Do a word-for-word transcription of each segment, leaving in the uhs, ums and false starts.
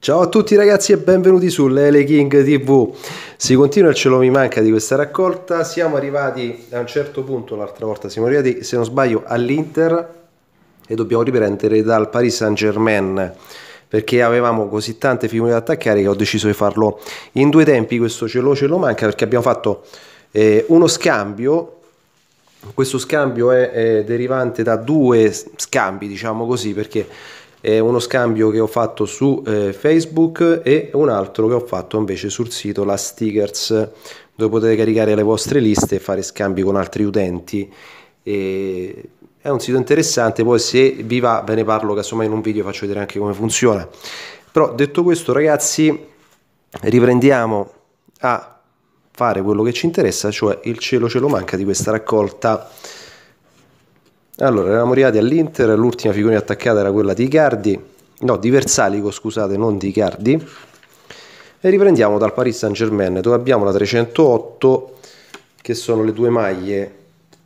Ciao a tutti ragazzi e benvenuti su Lele King ti vu. Si continua il cielo mi manca di questa raccolta. Siamo arrivati a un certo punto, l'altra volta siamo arrivati, se non sbaglio, all'Inter e dobbiamo riprendere dal Paris Saint-Germain, perché avevamo così tante figure da attaccare che ho deciso di farlo in due tempi. Questo cielo ce lo manca perché abbiamo fatto eh, uno scambio. Questo scambio è, è derivante da due scambi, diciamo così, perché è uno scambio che ho fatto su eh, Facebook e un altro che ho fatto invece sul sito La Stickers, dove potete caricare le vostre liste e fare scambi con altri utenti. E è un sito interessante, poi se vi va ve ne parlo casomai in un video, faccio vedere anche come funziona. Però detto questo ragazzi, riprendiamo a fare quello che ci interessa, cioè il cielo ce lo manca di questa raccolta. Allora, eravamo arrivati all'Inter, l'ultima figurina attaccata era quella di Icardi, no, di Versalico, scusate, non di Icardi. E riprendiamo dal Paris Saint-Germain, dove abbiamo la trecentootto, che sono le due maglie.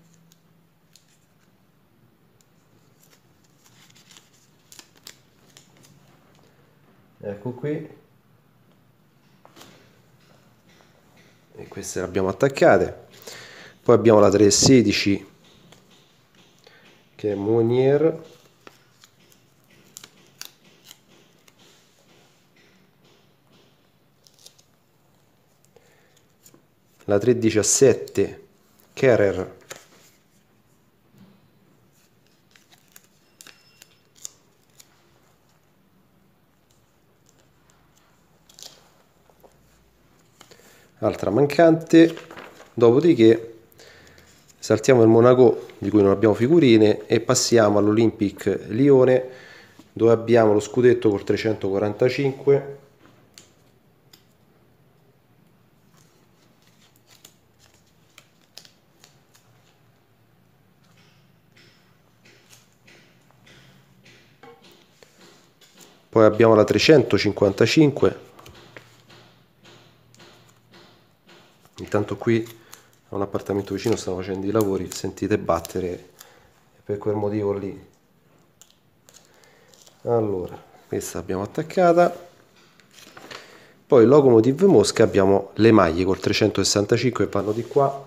Ecco qui. E queste le abbiamo attaccate. Poi abbiamo la trecentosedici, che è Meunier. La trecentodiciassette, Kehrer. Altra mancante. Dopodiché saltiamo il Monaco, di cui non abbiamo figurine, e passiamo all'Olympique Lione, dove abbiamo lo scudetto col trecentoquarantacinque. Poi abbiamo la trecentocinquantacinque. Intanto qui a un appartamento vicino stanno facendo i lavori, sentite battere, e per quel motivo lì. Allora, questa l'abbiamo attaccata. Poi Lokomotiv Mosca abbiamo le maglie col trecentosessantacinque che vanno di qua.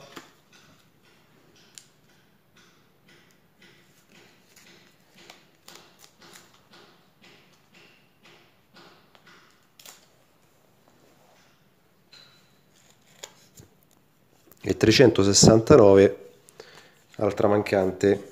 E trecentosessantanove, altra mancante.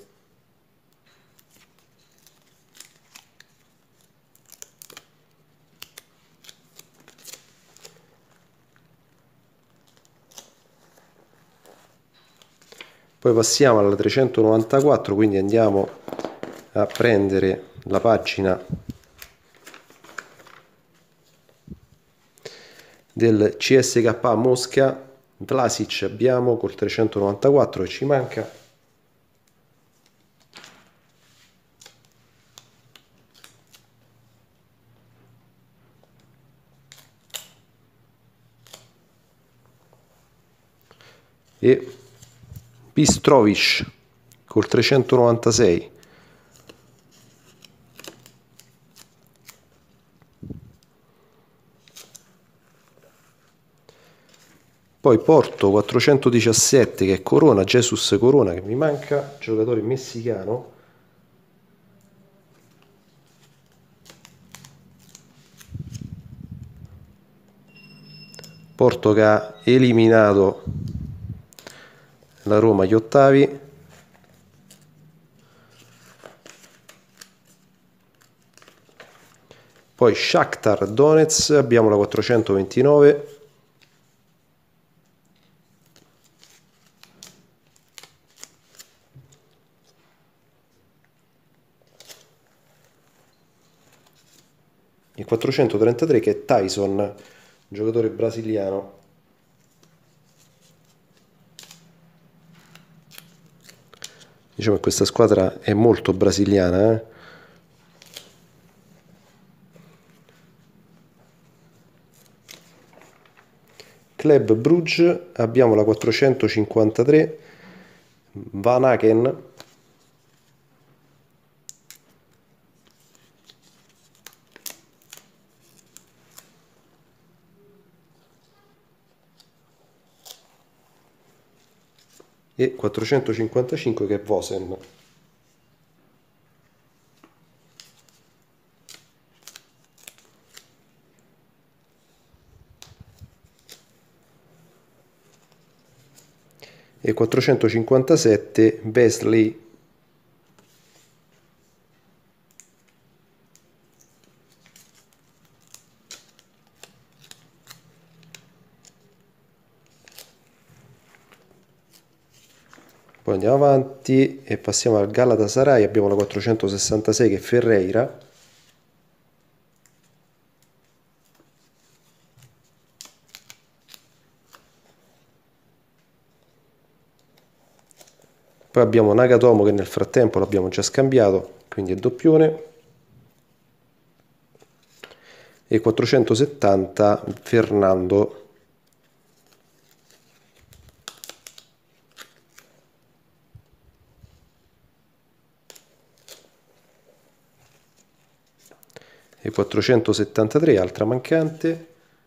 Poi passiamo alla trecentonovantaquattro, quindi andiamo a prendere la pagina del C S K A Mosca. Vlasic abbiamo col trecentonovantaquattro che ci manca. E Bistrovic col trecentonovantasei. Poi Porto quattrocentodiciassette, che è Corona, Jesus Corona, che mi manca, giocatore messicano. Porto che ha eliminato la Roma agli ottavi. Poi Shakhtar Donetsk, abbiamo la quattrocentoventinove. Il quattrocentotrentatré che è Tyson, giocatore brasiliano. Diciamo che questa squadra è molto brasiliana, eh? Club Brugge, abbiamo la quattrocentocinquantatré, Van Aken. e quattrocentocinquantacinque che è Vosen. E quattrocentocinquantasette Wesley. Poi andiamo avanti e passiamo al Galatasaray, abbiamo la quattrocentosessantasei che è Ferreira. Poi abbiamo Nagatomo che nel frattempo l'abbiamo già scambiato, quindi è doppione. E quattrocentosettanta Fernando. E quattrocentosettantatré, altra mancante.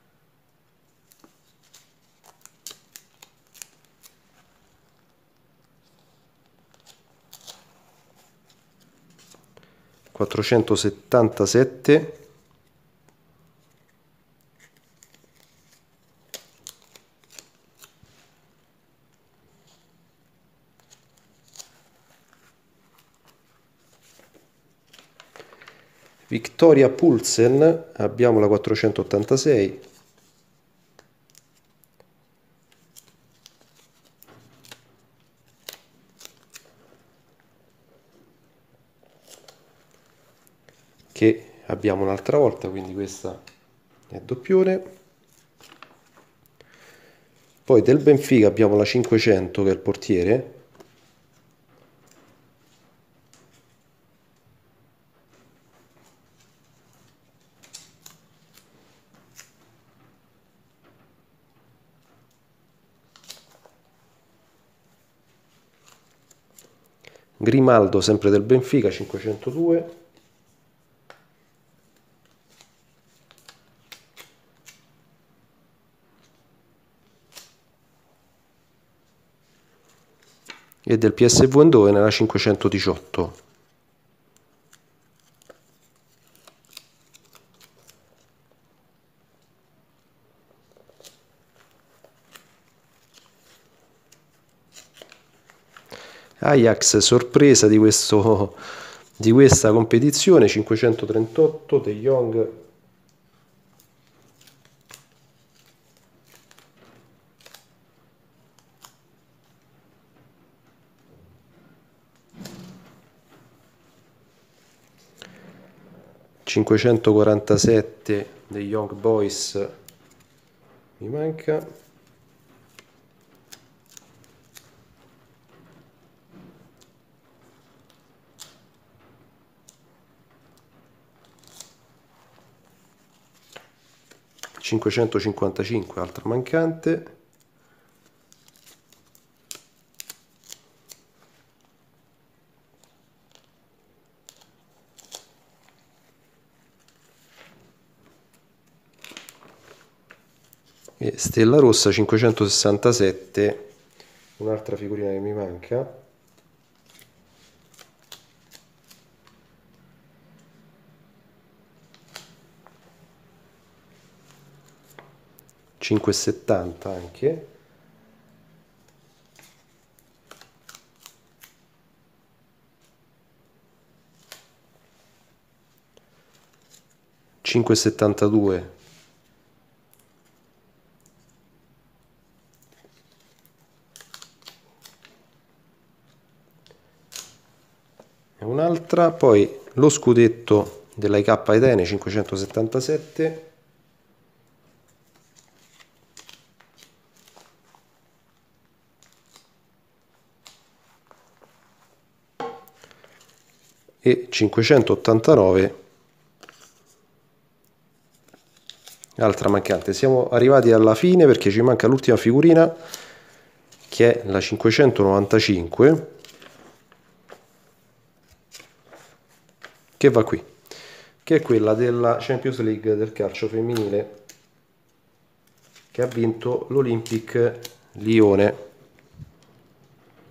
quattrocentosettantasette. Victoria Pulsen, abbiamo la quattrocentottantasei. Che abbiamo un'altra volta, quindi questa è doppione. Poi del Benfica abbiamo la cinquecento che è il portiere. Grimaldo sempre del Benfica, cinquecentodue. E del P S V Eindhoven nella cinquecentodiciotto. Ajax sorpresa di, questo, di questa competizione, cinquecentotrentotto De Jong. cinquecentoquarantasette dei Young Boys mi manca. cinquecentocinquantacinque, altra mancante. E Stella Rossa cinquecentosessantasette, un'altra figurina che mi manca. cinquecentosettanta anche. cinquecentosettantadue. E un'altra, poi lo scudetto della I K Atene cinquecentosettantasette. E cinquecentottantanove, altra mancante. Siamo arrivati alla fine perché ci manca l'ultima figurina che è la cinquecentonovantacinque, che va qui, che è quella della Champions League del calcio femminile che ha vinto l'Olympique Lione.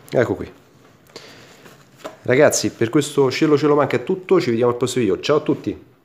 Ecco qui. Ragazzi, per questo Cielo ce lo manca è tutto, ci vediamo al prossimo video. Ciao a tutti!